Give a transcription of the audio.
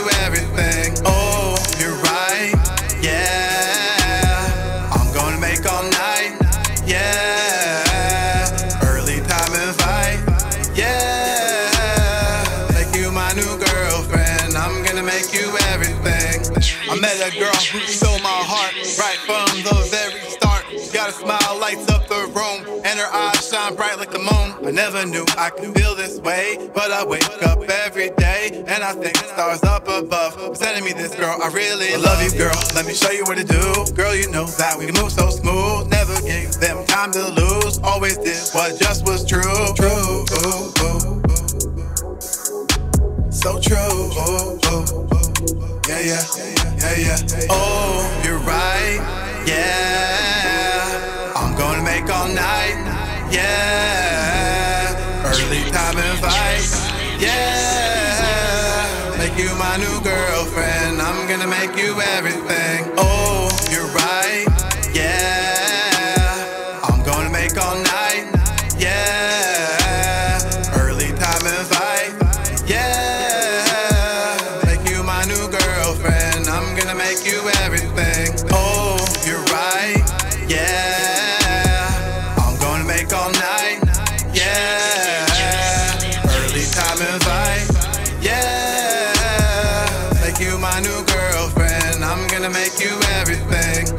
everything. Oh, you're right, yeah. I'm gonna make all night, yeah. Early time invite, yeah. Make you my new girlfriend. I'm gonna make you everything. I met a girl who stole my heart right from the very start. She got a smile, lights up the room, and her eyes shine bright like the moon. I never knew I could feel this way, but I wake up every day and I think the stars up above are sending me this girl I really love you, girl. Let me show you what to do. Girl, you know that we can move so smooth. Never gave them time to lose. Always did what just was true. True, so true. Yeah, yeah, yeah, yeah. Oh, you're right, yeah. I'm gonna make all night, yeah. Early time invite, yeah. Make you my new girlfriend. I'm gonna make you everything. Oh, you're right, yeah. I'm gonna make all night, yeah. Early time invite, yeah. Make you my new girlfriend. I'm gonna make you everything. Oh, you're right, yeah. I'm gonna make all night, yeah. Early time invite, yeah. Make you my new girlfriend. I'm gonna make you everything.